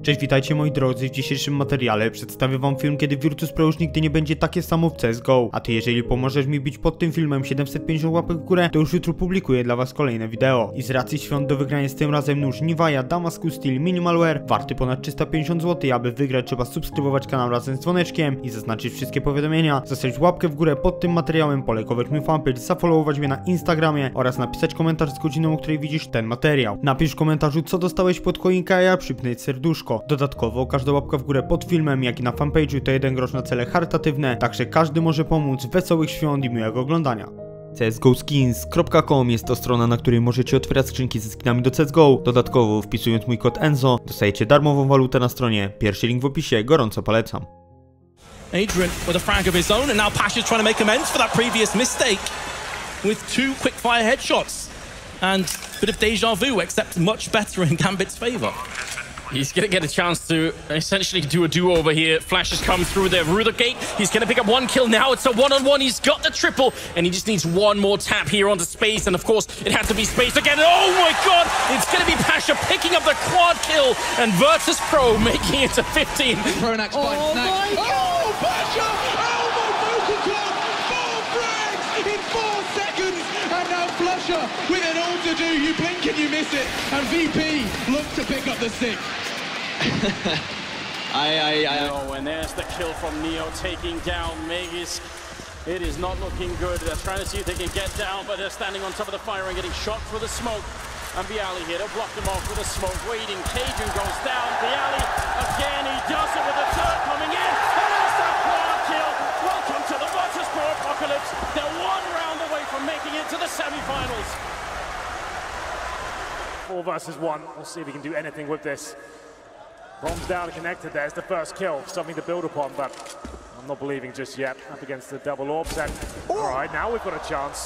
Cześć, witajcie moi drodzy, w dzisiejszym materiale przedstawię wam film, kiedy Virtus.pro już nigdy nie będzie takie samo w CSGO. A ty, jeżeli pomożesz mi bić pod tym filmem 750 łapek w górę, to już jutro publikuję dla was kolejne wideo. I z racji świąt do wygrania jest tym razem nóż Nivea Damascus Steel Minimalwear, warty ponad 350 zł, aby wygrać trzeba subskrybować kanał razem z dzwoneczkiem i zaznaczyć wszystkie powiadomienia, zostawić łapkę w górę pod tym materiałem, polajkować mój fanpage, zafollowować mnie na Instagramie oraz napisać komentarz z godziną, o której widzisz ten materiał. Napisz w komentarzu, co dostałeś pod choinkę, a ja przypnę serduszko. Dodatkowo każda łapka w górę pod filmem, jak i na fanpage'u to 1 grosz na cele charytatywne, także każdy może pomóc. Wesołych świąt i miłego oglądania. CSGOskins.com jest to strona, na której możecie otwierać skrzynki ze skinami do CSGO. Dodatkowo wpisując mój kod ENZO dostajecie darmową walutę na stronie. Pierwszy link w opisie, gorąco polecam. Adrian with a frag of his own, and now Pasha's trying to make amends for that previous mistake with 2 quick-fire headshots. And a bit of deja vu, except much better in Gambit's favor. He's going to get a chance to essentially do a do-over here. Flash has come through there. Ruthergate, he's going to pick up 1 kill now. It's a one-on-one. He's got the triple, and he just needs 1 more tap here onto Space. And of course, it had to be Space again. Oh my god! It's going to be Pasha picking up the quad kill, and Virtus.pro making it to 15. Pronax finds Snax. Oh, Pasha! Elbow broken club! 4 frags in 4 seconds! And now Flusher with an all to do. You blink and you miss it. And VP looks to pick up the 6. Oh, and there's the kill from Neo taking down Magus. It is not looking good. They're trying to see if they can get down, but they're standing on top of the fire and getting shot through the smoke. And Bialy here to block them off with the smoke. Waiting, Cajun goes down. Bialy again, he does it with the third coming in. And there's that quad kill. Welcome to the Virtus.pro apocalypse. They're 1 round away from making it to the semi-finals. 4 versus 1. We'll see if we can do anything with this. Bombs down and connected. There's the first kill. Something to build upon, but I'm not believing just yet. Up against the double orbs. And all right, now we've got a chance.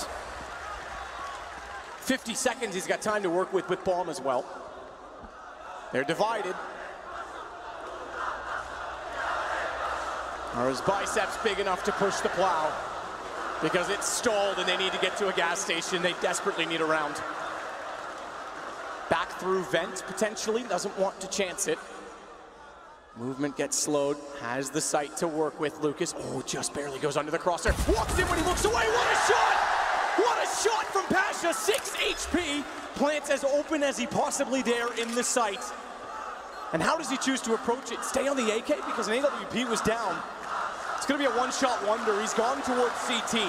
50 seconds he's got time to work with bomb as well. They're divided. Are his biceps big enough to push the plow? Because it's stalled and they need to get to a gas station. They desperately need a round. Back through vent, potentially, doesn't want to chance it. Movement gets slowed, has the sight to work with. Lucas, oh, just barely goes under the crosshair. Walks in when he looks away, what a shot! What a shot from Pasha, 6 HP. Plants as open as he possibly dare in the sight. And how does he choose to approach it? Stay on the AK? Because an AWP was down. It's gonna be a one-shot wonder. He's gone towards CT.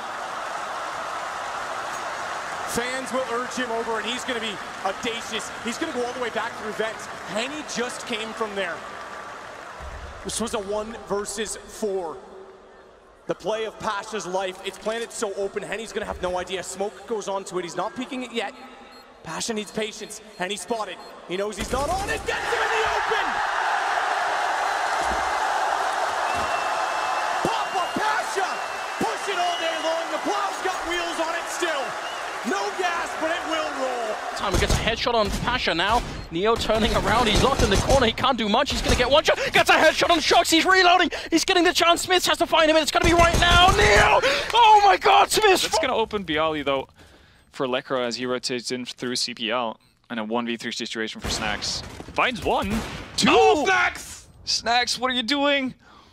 Fans will urge him over, and he's going to be audacious. He's going to go all the way back through vents. Henny just came from there. This was a 1 versus 4. The play of Pasha's life. It's planted so open. Henny's going to have no idea. Smoke goes onto it. He's not peeking it yet. Pasha needs patience. Henny spotted. He knows he's not on it. Gets him in the open! Papa Pasha! Push it all day long. The plow's got wheels on it still. No gas, but it will roll. Timer gets a headshot on Pasha now. Neo turning around. He's locked in the corner. He can't do much. He's going to get 1 shot. Gets a headshot on Shox. He's reloading. He's getting the chance. Smith has to find him, and it's going to be right now. Neo! Oh my god, Smith! It's going to open Bialy, though, for Lekra as he rotates in through CPL. And a 1v3 situation for Snax. Finds 1. 2! Oh, Snax! Snax, what are you doing?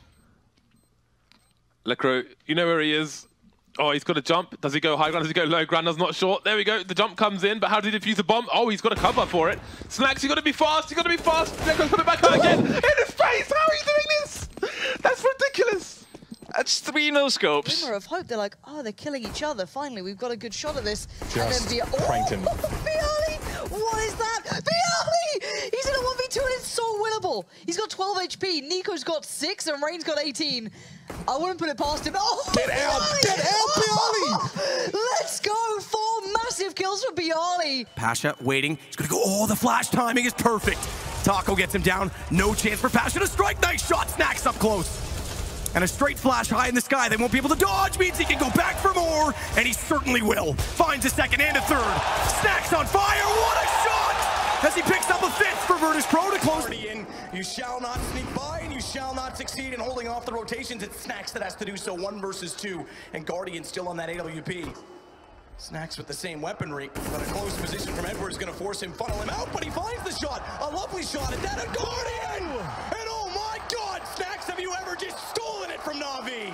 Lekra, you know where he is. Oh, he's got to jump. Does he go high ground? Does he go low ground? That's not short. There we go. The jump comes in, but how did he defuse the bomb? Oh, he's got to cover for it. Snax, you got to be fast. You got to be fast. Lekra's put it back out again. In his face. How are you doing this? That's ridiculous. That's 3 no-scopes. Glimmer of hope. They're like, oh, they're killing each other. Finally, we've got a good shot at this. Just and then pranked him. Bialy! What is that? Bialy! He's in a 1v2 and it's so winnable. He's got 12 HP. Nico's got 6 and Rain's got 18. I wouldn't put it past him. Oh, Get out! Get out, Bialy! Let's go! 4 massive kills for Bialy. Pasha waiting. He's going to go. Oh, the flash timing is perfect. Taco gets him down. No chance for Pasha to strike. Nice shot. Snax up close. And a straight flash high in the sky. They won't be able to dodge. Means he can go back for more. And he certainly will. Finds a second and a third. Snax on fire. What a shot! As he picks up a 5th for Virtus.pro to close. You shall not sneak by, and you shall not succeed in holding off the rotations. It's Snax that has to do so. 1 versus 2. And Guardian still on that AWP. Snacks with the same weaponry, but a close position from Edward is going to force him, funnel him out, but he finds the shot. A lovely shot at that, a Guardian! And oh my God, Snacks, have you ever just stolen it from Na'Vi?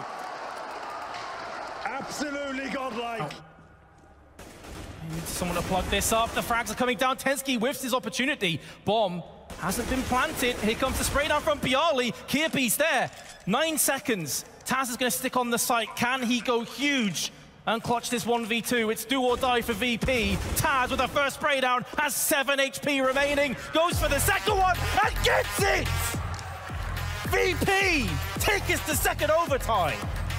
Absolutely godlike. Need someone to plug this up. The frags are coming down. Tensky whiffs his opportunity. Bomb hasn't been planted. Here comes the spray down from Bialy. Kirby's there. 9 seconds. Taz is going to stick on the site. Can he go huge and clutch this 1v2? It's do or die for VP. Taz with the first spray down has 7 HP remaining. Goes for the second one and gets it! VP take us to second overtime.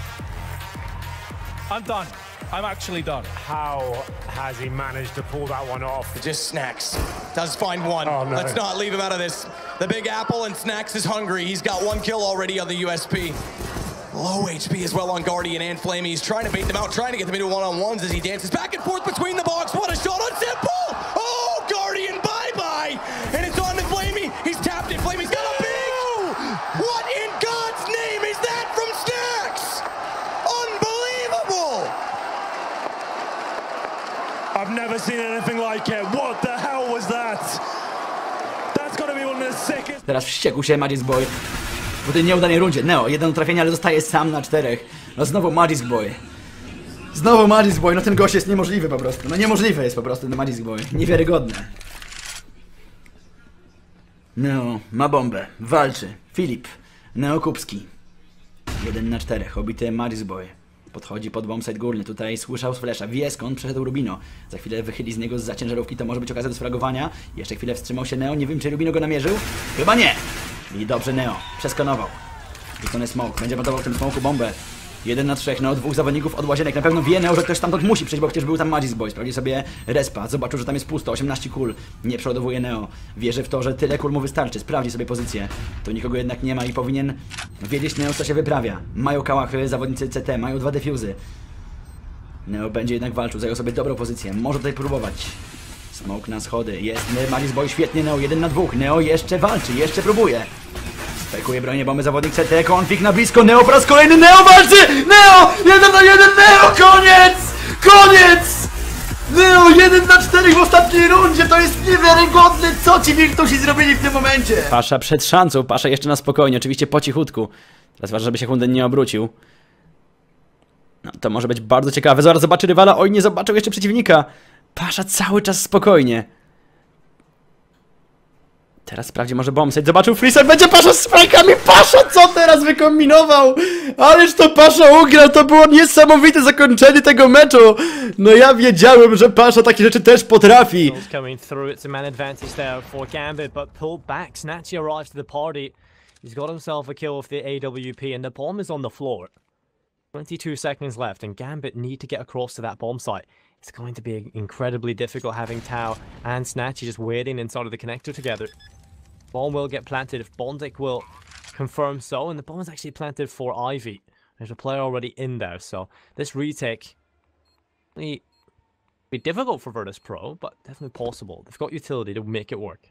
I'm done. I'm actually done. How has he managed to pull that one off? Just Snacks. Does find one. Oh, no. Let's not leave him out of this. The Big Apple and Snacks is hungry. He's got 1 kill already on the USP. Low HP as well on Guardian and Flamey. He's trying to bait them out, trying to get them into one-on-ones as he dances back and forth between the box. What a shot on Simple! Oh, Guardian, bye-bye! And it's on to Flamey. He's tapped it. Flamey's got a big... What in God's name is that from Snacks? Unbelievable! I've never seen anything like it. What the hell was that? That's gotta be one of the sickest... Teraz wściekł się Magic Boy po tej nieudanej rundzie. Neo, 1 trafienie, ale zostaje sam na 4. No znowu Magic Boy. Znowu Magic Boy, no ten gość jest niemożliwy po prostu. No niemożliwy jest po prostu ten Magic Boy. Niewiarygodne. Neo ma bombę, walczy. Filip, Neo Kupski. 1 na 4, obity Magic Boy. Podchodzi pod bombsite górny, tutaj słyszał z flesza, wie skąd przeszedł Rubino. Za chwilę wychyli z niego zza ciężarówki, to może być okazja do sfragowania. Jeszcze chwilę wstrzymał się Neo, nie wiem czy Rubino go namierzył. Chyba nie! I dobrze Neo, przeskanował. Rzucony smoke, będzie montował w tym smoku bombę. 1 na 3, Neo 2 zawodników od łazienek. Na pewno wie Neo, że ktoś stamtąd musi przyjść, bo przecież był tam Magic Boy. Sprawdzi sobie respa, zobaczył, że tam jest pusto, 18 kul. Nie przeładowuje Neo. Wierzy w to, że tyle kul mu wystarczy, sprawdzi sobie pozycję. Tu nikogo jednak nie ma i powinien wiedzieć Neo, co się wyprawia. Mają kałachy zawodnicy CT, mają 2 defuzy. Neo będzie jednak walczył, zajął sobie dobrą pozycję, może tutaj próbować. Smoke na schody, jest Magic Boy, świetnie Neo, 1 na 2. Neo jeszcze walczy, jeszcze próbuje. Fejkuje bronię bomby zawodnik CT, konflikt na blisko, Neo po raz kolejny, Neo walczy! Neo! 1 na 1, Neo! Koniec! Koniec! Neo 1 na 4 w ostatniej rundzie, to jest niewiarygodne, co ci Virtusi zrobili w tym momencie! Pasza przed szansą, Pasza jeszcze na spokojnie, oczywiście po cichutku. Teraz ważne, żeby się Hunden nie obrócił. No to może być bardzo ciekawe, zaraz zobaczy rywala, oj nie zobaczył jeszcze przeciwnika. Pasza cały czas spokojnie. Teraz sprawdzi może bombsite, zobaczył Freezer, będzie Pasza z frajkami, Pasza co teraz wykombinował? Ależ to Pasza ugrał, to było niesamowite zakończenie tego meczu. No ja wiedziałem, że Pasza takie rzeczy też potrafi. Coming through, it's a man advantage there for Gambit, but pulled back. Snatchy arrives to the party. He's got himself a kill with the AWP and the bomb is on the floor. 22 seconds left and Gambit need to get across to that bomb site. It's going to be incredibly difficult having Tao and Snatchy just waiting inside of the connector together. Bomb will get planted if Bondic will confirm so, and the bomb is actually planted for Ivy. There's a player already in there, so this retake may be difficult for Virtus Pro, but definitely possible. They've got utility to make it work.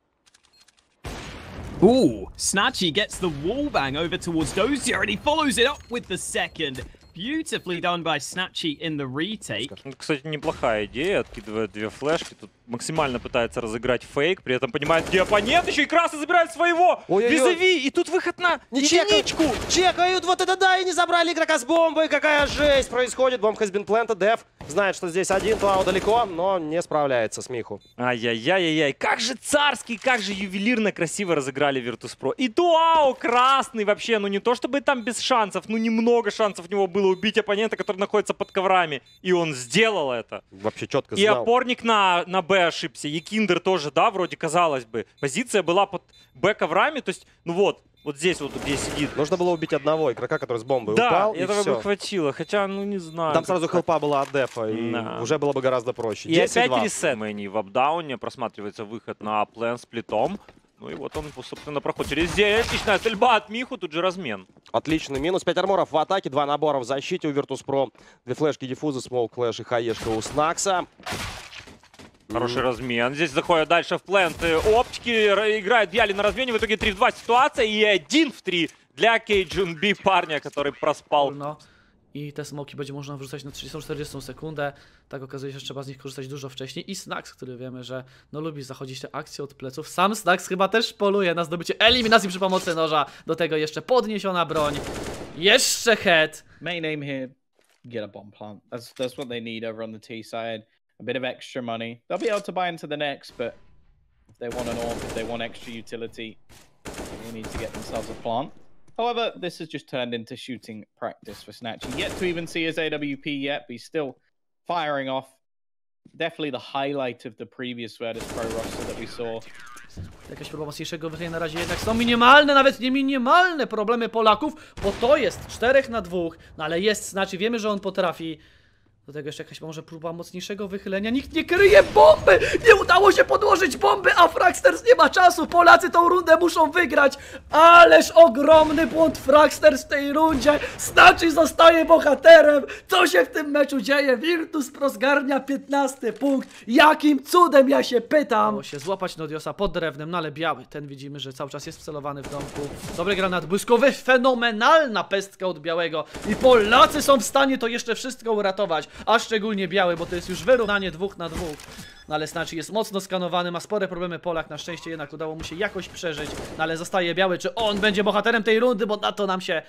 Ooh, Snatchy gets the wallbang over towards Dozier, and he follows it up with the second. Beautifully done by Snatchy in the retake. Кстати, неплохая идея, откидывает 2 флешки, тут максимально пытается разыграть фейк, при этом понимает, где оппонент, еще и красный забирает своего визави, и тут выход на единичку. Чекают, вот это да, и не забрали игрока с бомбой, какая жесть происходит, бомб has been planted, Дев знает, что здесь один, Клау далеко, но не справляется с Миху. Ай-яй-яй-яй, как же царский, как же ювелирно красиво разыграли Virtus.pro. И Туао красный вообще, ну не то чтобы там без шансов, ну немного шансов у него было убить оппонента, который находится под коврами. И он сделал это. Вообще четко знал. И опорник на Б ошибся. И Киндер тоже, да, вроде казалось бы. Позиция была под Б коврами, то есть, ну вот здесь вот, где сидит. Нужно было убить одного игрока, который с бомбой да, упал, этого и все. бы хватило, хотя, ну не знаю. Там сразу хелпа была от Дефа, и уже было бы гораздо проще. И опять ресет. Мэнни в апдауне, просматривается выход на плен с плитом. Ну и вот он, собственно, проходит через здесь. Отличная стрельба от Миху, тут же размен. Отличный минус. 5 арморов в атаке, 2 набора в защите у Virtus.pro. 2 флешки диффуза, смоук, флеш и хаешка у Снакса. Хороший размен. Здесь заходят дальше в плент. Оптики играет Бьяли на размене. В итоге 3 в 2 ситуация. И 1 в 3 для KGNB парня, который проспал i te smoki będzie można wrzucać na 30-40 sekundę. Tak okazuje się, że trzeba z nich korzystać dużo wcześniej. I Snax, który wiemy, że no lubi zachodzić te akcje od pleców. Sam Snax chyba też poluje na zdobycie eliminacji przy pomocy noża. Do tego jeszcze podniesiona broń. Jeszcze head. Main aim here, get a bomb plant. That's what they need over on the T side. A bit of extra money. They'll be able to buy into the next, but if they want an AWP, if they want extra utility, they need to get themselves a plant. However, this has just turned into shooting practice for Snatchy. Yet to even see his AWP yet, but he's still firing off. Definitely the highlight of the previous Virtus Pro roster that we saw. Jakaś próba mocniejszego wychylenia na razie jednak są minimalne, nawet nie minimalne problemy Polaków, bo to jest 4 na 2, no ale jest Snatchy, wiemy, że on potrafi. Do tego jeszcze jakaś może próba mocniejszego wychylenia. Nikt nie kryje bomby! Nie udało się podłożyć bomby, a Fraxters nie ma czasu. Polacy tą rundę muszą wygrać. Ależ ogromny błąd Fraxters w tej rundzie. Snatchy zostaje bohaterem. Co się w tym meczu dzieje? Virtus Pro zgarnia 15 punkt. Jakim cudem, ja się pytam? Udało się złapać Nodiosa pod drewnem, no ale biały. Ten widzimy, że cały czas jest wcelowany w domku. Dobry granat błyskowy, fenomenalna pestka od białego. I Polacy są w stanie to jeszcze wszystko uratować. A szczególnie biały, bo to jest już wyrównanie 2 na 2. No ale Snatchy jest mocno skanowany, ma spore problemy Polak, na szczęście jednak udało mu się jakoś przeżyć. No ale zostaje biały, czy on będzie bohaterem tej rundy, bo na to nam się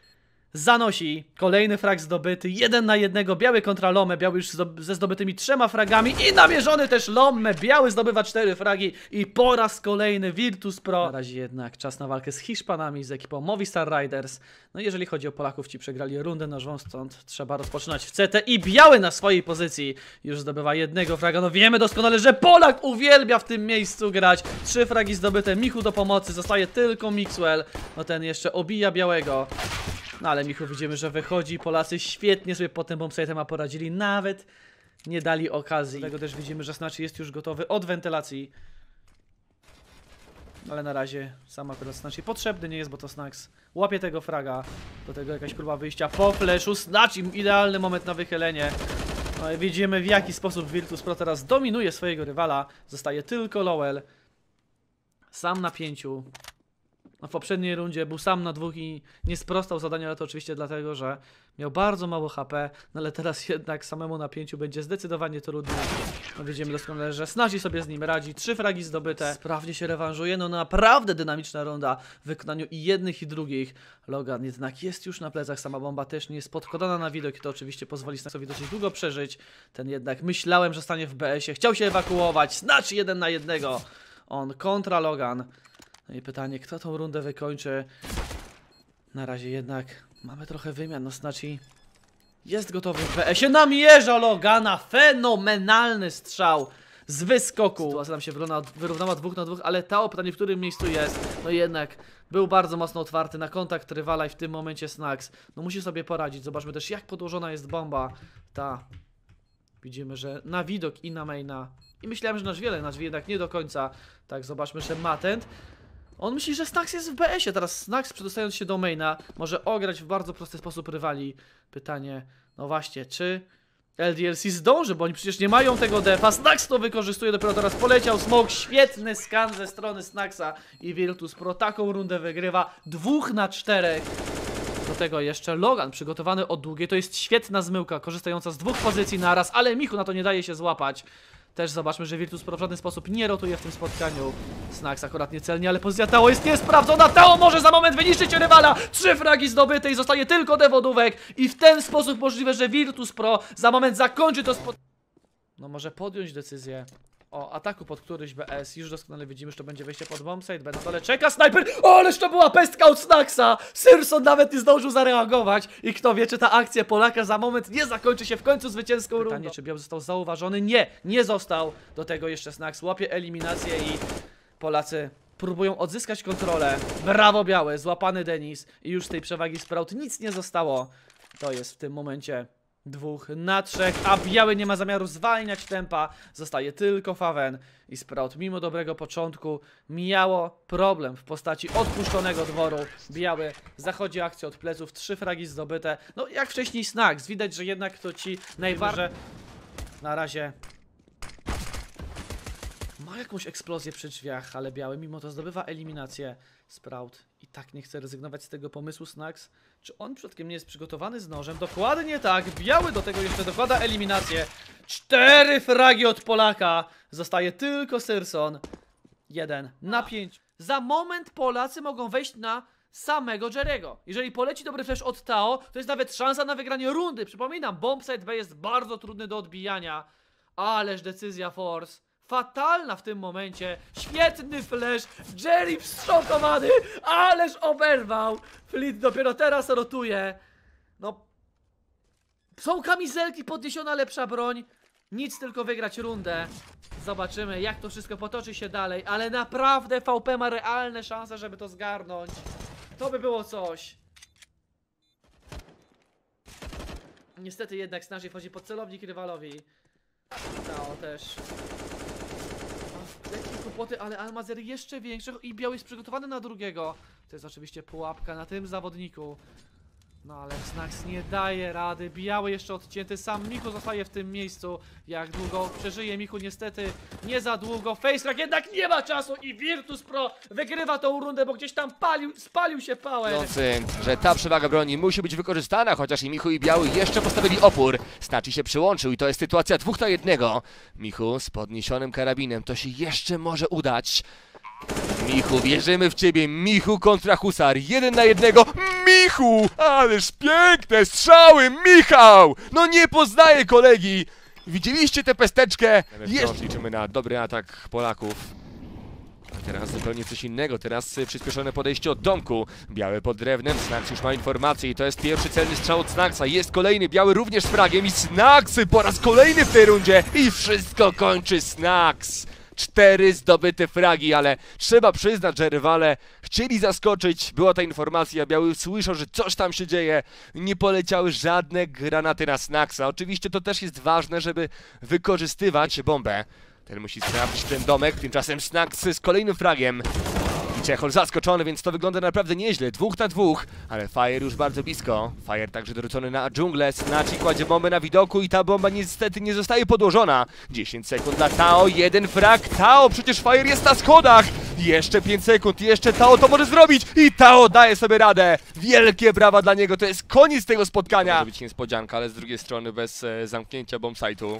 zanosi. Kolejny frag zdobyty, 1 na 1, biały kontra Lomę, biały już ze zdobytymi 3 fragami i namierzony też Lomę, biały zdobywa 4 fragi i po raz kolejny Virtus Pro. Na razie jednak czas na walkę z Hiszpanami, z ekipą Movistar Riders. No jeżeli chodzi o Polaków, ci przegrali rundę nożową, stąd trzeba rozpoczynać w CT i biały na swojej pozycji już zdobywa 1 fraga. No wiemy doskonale, że Polak uwielbia w tym miejscu grać. 3 fragi zdobyte, Michu do pomocy, zostaje tylko Mixwell. No ten jeszcze obija białego. No ale Michu widzimy, że wychodzi, Polacy świetnie sobie pod tym bombsite'em poradzili, nawet nie dali okazji. Dlatego też widzimy, że Snatchy jest już gotowy od wentylacji. Ale na razie sam akurat Snatchy potrzebny nie jest, bo to Snax łapie tego fraga. Do tego jakaś próba wyjścia po flashu. Snatchy, idealny moment na wychylenie. No i widzimy, w jaki sposób Virtus Pro teraz dominuje swojego rywala. Zostaje tylko Lowell. Sam na 5. No w poprzedniej rundzie był sam na 2 i nie sprostał zadania, ale to oczywiście dlatego, że miał bardzo mało HP, no ale teraz jednak samemu na 5 będzie zdecydowanie trudniej. No widzimy doskonale, że Snatchy sobie z nim radzi, 3 fragi zdobyte, sprawnie się rewanżuje, no naprawdę dynamiczna runda w wykonaniu i jednych i drugich. Logan jednak jest już na plecach, sama bomba też nie jest podkładana na widok i to oczywiście pozwoli Snaxowi dosyć długo przeżyć. Ten jednak myślałem, że stanie w BS-ie, chciał się ewakuować, Snatchy 1 na 1, on kontra Logan. No i pytanie, kto tą rundę wykończy? Na razie jednak mamy trochę wymian. No Snatchy jest gotowy w PS-ie. Namierza Logana. Fenomenalny strzał z wyskoku. Sytuacja nam się wyrównała 2 na 2, ale ta pytanie, w którym miejscu jest, no jednak był bardzo mocno otwarty na kontakt rywala i w tym momencie Snax no musi sobie poradzić. Zobaczmy też, jak podłożona jest bomba. Ta. Widzimy, że na widok i na maina. I myślałem, że na drzwi jednak nie do końca. Tak, zobaczmy, że Matent. On myśli, że Snax jest w BS-ie. Teraz Snax, przedostając się do maina, może ograć w bardzo prosty sposób rywali. Pytanie, no właśnie, czy LDLC zdąży, bo oni przecież nie mają tego defa. Snax to wykorzystuje, dopiero teraz poleciał smoke. Świetny skan ze strony Snaxa i Virtus Pro taką rundę wygrywa 2 na 4. Do tego jeszcze Logan przygotowany od długiej. To jest świetna zmyłka, korzystająca z 2 pozycji naraz, ale Michu na to nie daje się złapać. Też zobaczmy, że Virtus Pro w żaden sposób nie rotuje w tym spotkaniu. Snax akurat niecelnie, ale pozycja Tao jest niesprawdzona. Tao może za moment wyniszczyć rywala. 3 fragi zdobyte i zostaje tylko dewodówek. I w ten sposób możliwe, że Virtus Pro za moment zakończy to spotkanie. No może podjąć decyzję o ataku pod któryś BS. Już doskonale widzimy, że to będzie wejście pod bombsite. Na dole czeka snajper. O, ależ to była pestka od Snaxa. Syrson nawet nie zdążył zareagować. I kto wie, czy ta akcja Polaka za moment nie zakończy się w końcu zwycięską rundą. Pytanie, czy biały został zauważony? Nie, nie został. Do tego jeszcze Snax łapie eliminację i Polacy próbują odzyskać kontrolę. Brawo białe, złapany Denis. I już z tej przewagi Sprout nic nie zostało. To jest w tym momencie 2 na 3, a biały nie ma zamiaru zwalniać tempa. Zostaje tylko Faven i Sprout mimo dobrego początku miało problem w postaci odpuszczonego dworu. Biały zachodzi akcję od pleców, 3 fragi zdobyte. No jak wcześniej Snax, widać, że jednak to ci najważniejsze. Na razie Ma jakąś eksplozję przy drzwiach, ale biały mimo to zdobywa eliminację. Sprout i tak nie chce rezygnować z tego pomysłu Snax. Czy on przypadkiem nie jest przygotowany z nożem? Dokładnie tak. Biały do tego jeszcze dokłada eliminację. 4 fragi od Polaka. Zostaje tylko Syrson. 1 na 5. Za moment Polacy mogą wejść na samego Jerry'ego. Jeżeli poleci dobry flash od Tao, to jest nawet szansa na wygranie rundy. Przypominam, bombsite B jest bardzo trudny do odbijania. Ależ decyzja Force. Fatalna w tym momencie. Świetny flash. Jerry wstrzokowany. Ależ oberwał. Fleet dopiero teraz rotuje. No. Są kamizelki, podniesiona lepsza broń. Nic, tylko wygrać rundę. Zobaczymy, jak to wszystko potoczy się dalej. Ale naprawdę VP ma realne szanse, żeby to zgarnąć. To by było coś. Niestety jednak Snaży wchodzi pod celownik rywalowi. Tao też. Lekkie kłopoty, ale Almazer jeszcze większego i biały jest przygotowany na drugiego. To jest oczywiście pułapka na tym zawodniku. No ale Snax nie daje rady. Biały jeszcze odcięty, sam Michu zostaje w tym miejscu. Jak długo przeżyje Michu? Niestety nie za długo. FaceCrack jednak nie ma czasu i Virtus Pro wygrywa tą rundę, bo gdzieś tam spalił się Power. Że ta przewaga broni musi być wykorzystana, chociaż i Michu i Biały jeszcze postawili opór. Snachi się przyłączył i to jest sytuacja 2 na 1. Michu z podniesionym karabinem, to się jeszcze może udać. Michu, wierzymy w ciebie. Michu kontra Husar. 1 na 1. Michu! Ależ piękne strzały, Michał! No nie poznaję kolegi. Widzieliście tę pesteczkę? Jeszcze liczymy na dobry atak Polaków. A teraz zupełnie coś innego. Teraz przyspieszone podejście od domku. Biały pod drewnem. Snax już ma informację i to jest pierwszy celny strzał od Snaxa. Jest kolejny. Biały również z fragiem i Snax po raz kolejny w tej rundzie. I wszystko kończy Snax. 4 zdobyte fragi, ale trzeba przyznać, że rywale chcieli zaskoczyć. Była ta informacja, Biały słyszał, że coś tam się dzieje. Nie poleciały żadne granaty na Snaxa. Oczywiście to też jest ważne, żeby wykorzystywać bombę. Ten musi sprawdzić ten domek, tymczasem Snax z kolejnym fragiem. I Czechol zaskoczony, więc to wygląda naprawdę nieźle. 2 na 2, ale Fire już bardzo blisko. Fire także dorzucony na dżunglę. Snachi kładzie bombę na widoku i ta bomba niestety nie zostaje podłożona. 10 sekund dla Tao, 1 frag. Tao, przecież Fire jest na schodach. Jeszcze 5 sekund, jeszcze Tao to może zrobić. I Tao daje sobie radę. Wielkie brawa dla niego, to jest koniec tego spotkania. Może być niespodzianka, ale z drugiej strony bez zamknięcia bombsite'u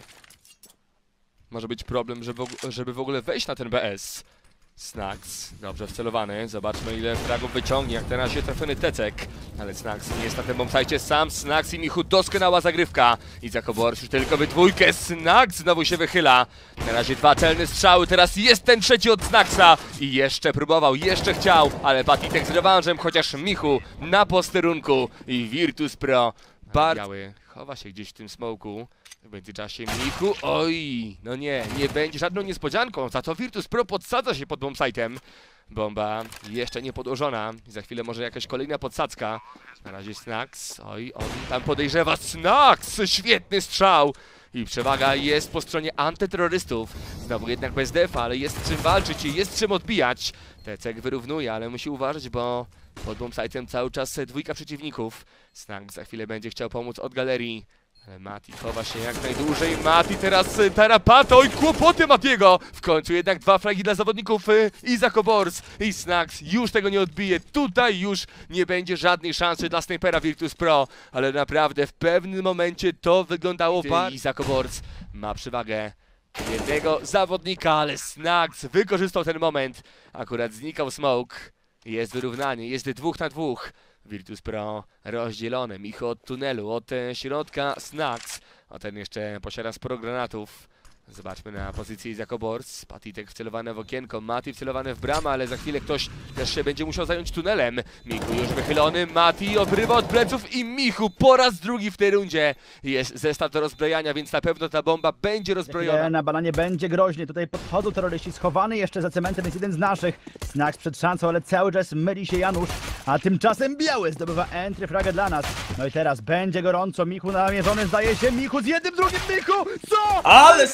może być problem, żeby w ogóle wejść na ten BS. Snax, dobrze wcelowany. Zobaczmy, ile fragów wyciągnie. Jak teraz się trafiony Tecek. Ale Snax nie jest na tym bombsite sam. Snax i Michu, doskonała zagrywka. I Zakobors już tylko we dwójkę. Snax znowu się wychyla. Na razie 2 celne strzały. Teraz jest ten trzeci od Snaxa. I jeszcze próbował, jeszcze chciał. Ale Patitek z rewanżem, chociaż Michu na posterunku. I Virtus Pro. Biały chowa się gdzieś w tym smoku. W międzyczasie Michu, oj, no nie będzie żadną niespodzianką, za to Virtus Pro podsadza się pod bombsite'em. Bomba jeszcze nie podłożona, za chwilę może jakaś kolejna podsadzka. Na razie Snax, oj, on tam podejrzewa, Snax, świetny strzał. I przewaga jest po stronie antyterrorystów. Znowu jednak bez defa, ale jest czym walczyć i jest czym odbijać. Tecek wyrównuje, ale musi uważać, bo pod bombsite'em cały czas 2 przeciwników. Snax za chwilę będzie chciał pomóc od galerii. Mati chowa się jak najdłużej. Mati teraz tarapata. Oj, kłopoty Matiego. W końcu jednak 2 fragi dla zawodników Zakobors. I Snax już tego nie odbije. Tutaj już nie będzie żadnej szansy dla snajpera Virtus Pro. Ale naprawdę w pewnym momencie to wyglądało bardzo. Zakobors ma przewagę jednego zawodnika, ale Snax wykorzystał ten moment. Akurat znikał smoke. Jest wyrównanie, jest 2 na 2. Virtus Pro rozdzielony. Michu od tunelu, od środka Snax. A ten jeszcze posiada sporo granatów. Zobaczmy na pozycję Zakobors. Patitek wcelowany w okienko, Mati wcelowany w bramę, ale za chwilę ktoś też się będzie musiał zająć tunelem. Michu już wychylony, Mati obrywa od pleców i Michu po raz drugi w tej rundzie. Jest zestaw do rozbrojania, więc na pewno ta bomba będzie rozbrojona. Na bananie będzie groźnie, tutaj podchodzą terroryści, schowany jeszcze za cementem jest jeden z naszych. Snax przed szansą, ale cały czas myli się Janusz, a tymczasem Biały zdobywa entry fragę dla nas. No i teraz będzie gorąco, Michu namierzony zdaje się, Michu z jednym, drugim, Michu! Co? Ale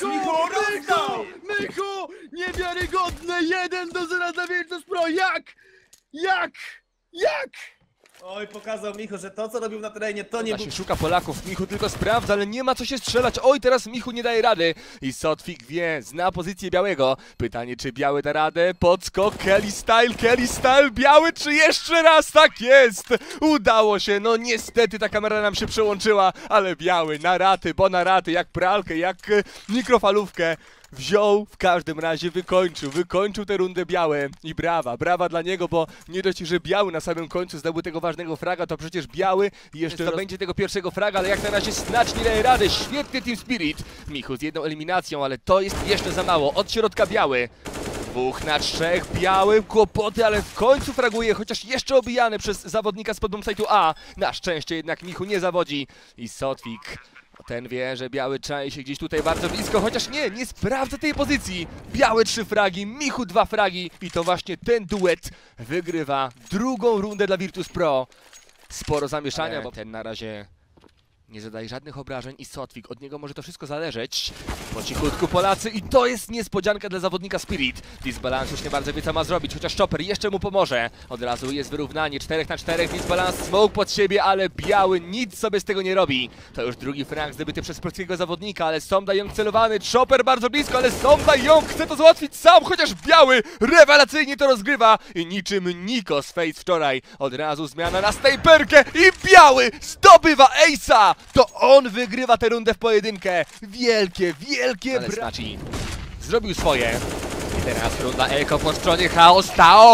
Michu! Niewiarygodne! 1-0 dla Virtus Pro! Jak? Oj, pokazał Michu, że to co robił na terenie to nie był... Szuka Polaków, Michu tylko sprawdza, ale nie ma co się strzelać. Oj, teraz Michu nie daje rady. I Sotwik wie, zna pozycję białego. Pytanie, czy biały da radę? Podskok, Kelly Style, biały, czy jeszcze raz? Tak jest! Udało się, no niestety ta kamera nam się przełączyła, ale biały na raty, bo na raty, jak pralkę, jak mikrofalówkę. Wziął, w każdym razie wykończył tę rundę białe i brawa dla niego, bo nie dość, że biały na samym końcu zdobył tego ważnego fraga, to przecież biały jeszcze zdobędzie tego pierwszego fraga, ale jak na razie Snatch nie daje rady, świetny Team Spirit. Michu z jedną eliminacją, ale to jest jeszcze za mało, od środka biały. 2 na 3, biały, kłopoty, ale w końcu fraguje, chociaż jeszcze obijany przez zawodnika spod bombsite'u A. Na szczęście jednak Michu nie zawodzi i Sotwik. Ten wie, że biały czai się gdzieś tutaj bardzo blisko, chociaż nie sprawdza tej pozycji. Biały 3 fragi, Michu 2 fragi i to właśnie ten duet wygrywa drugą rundę dla Virtus Pro. Sporo zamieszania, bo ten na razie nie zadaje żadnych obrażeń i Sotwik, od niego może to wszystko zależeć. Po cichutku Polacy i to jest niespodzianka dla zawodnika Spirit. Disbalance już nie bardzo wie co ma zrobić, chociaż Chopper jeszcze mu pomoże. Od razu jest wyrównanie, 4 na 4, Disbalance, smoke pod siebie, ale biały nic sobie z tego nie robi. To już drugi frag zdobyty przez polskiego zawodnika, ale Somda Young celowany, Chopper bardzo blisko, ale Somda Young chce to załatwić sam, chociaż biały rewelacyjnie to rozgrywa i niczym Niko z Face wczoraj. Od razu zmiana na snajperkę i biały zdobywa Ace'a! To on wygrywa tę rundę w pojedynkę. Wielkie braci. Zrobił swoje. I teraz runda Eko po stronie Chaos.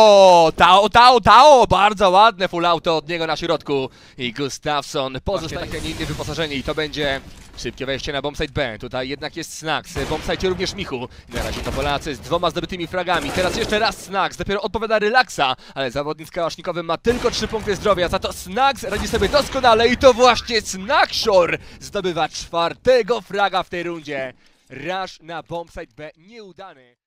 Tao! Bardzo ładne full auto od niego na środku. I Gustafsson pozostaje takie, nie inne wyposażenie i to będzie szybkie wejście na bombsite B. Tutaj jednak jest Snax. W bombsite również Michu. Na razie to Polacy z 2 zdobytymi fragami. Teraz jeszcze raz Snax. Dopiero odpowiada Relaksa. Ale zawodnik z kałasznikowym ma tylko 3 punkty zdrowia. Za to Snax radzi sobie doskonale i to właśnie Snaxor zdobywa 4. fraga w tej rundzie. Rush na bombsite B nieudany.